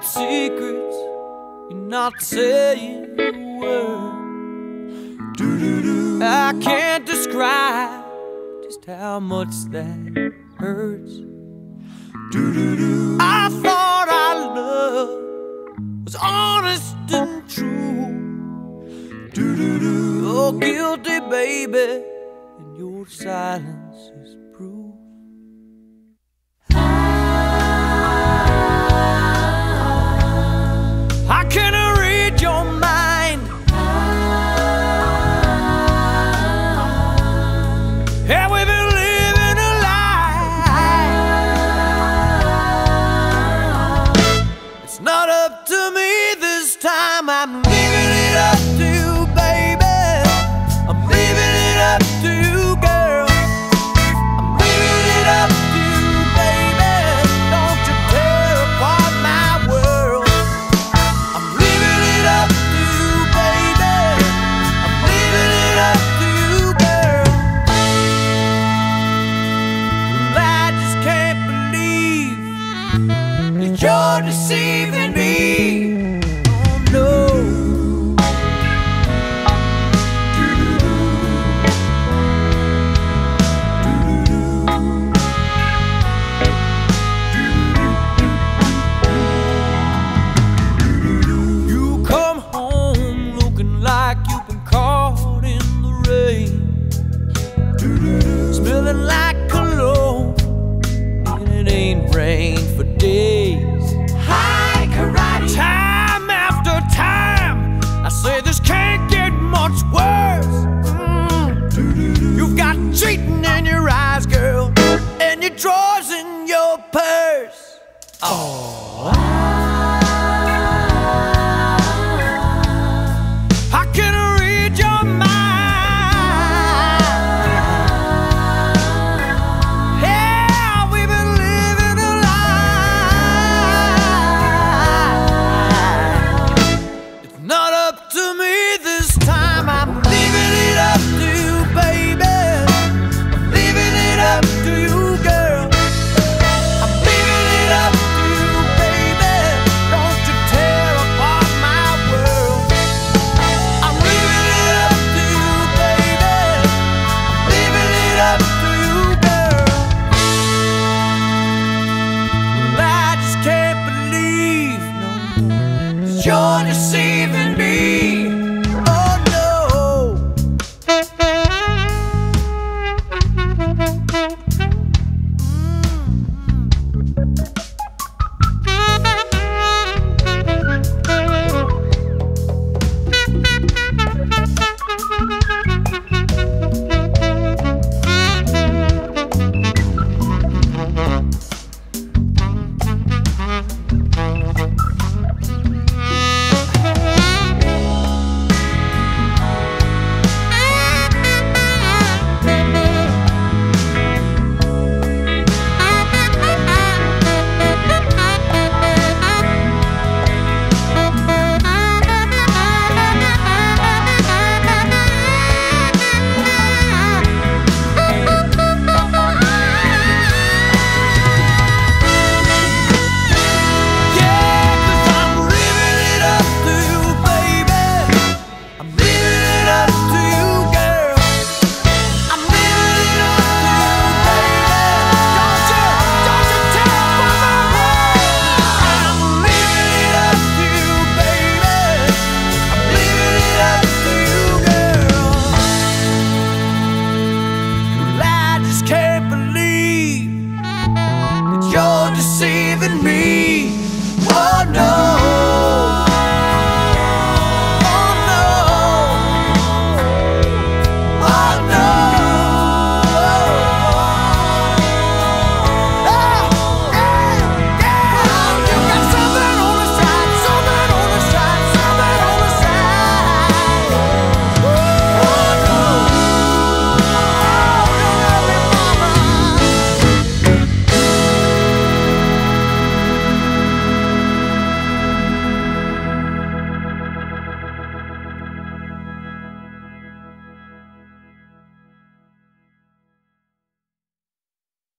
keeping secrets, you're not saying a word. I can't describe just how much that hurts. I thought our love was honest and true. You're guilty, baby, and your silence is proof. How can I read your mind? Have we been living a lie? It's not up to me this time. I'm leaving it up to you, baby. I'm leaving it up to you, girl. I'm leaving it up to you, baby. Don't you tear apart my world. I'm leaving it up to you, baby. I'm leaving it up to you, girl. Well, I just can't believe that you're deceiving me. Oh no. You come home looking like you've been caught in the rain, smelling like cologne, and it ain't rained for days. Hi, karate. Time after time, I say this can't get much worse. You've got cheating in your eyes, girl, and your drawers in your purse. Oh. How can I read your mind? Yeah, we've been living a lie. It's not up to me this time. I'm leaving it up to you, baby. I'm leaving it up to you, girl. I'm leaving it up to you, baby. Don't you tear apart my world. I'm leaving it up to you, baby. I'm leaving it up to you, girl. Well, I just can't believe, no, that you're deceiving me. Oh no. You're deceiving me. Oh no.